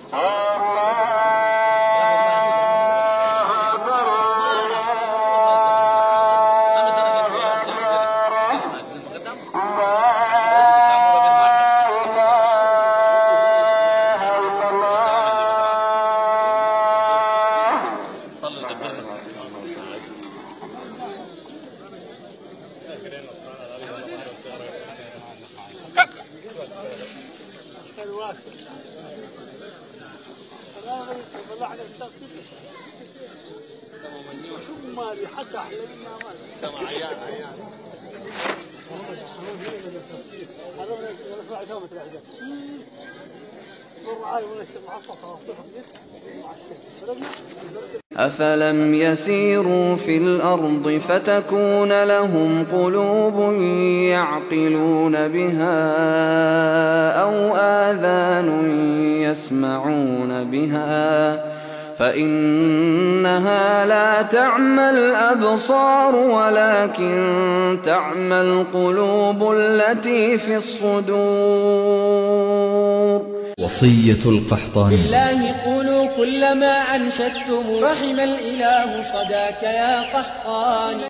أفلم يسيروا في الأرض فتكون لهم قلوب يعقلون بها أو آذان يسمعون بها فإنها لا تعمى الأبصار ولكن تعمى القلوب التي في الصدور. وصية القحطاني: بالله قولوا كل ما أنشدتم رحم الإله صداك يا قحطاني.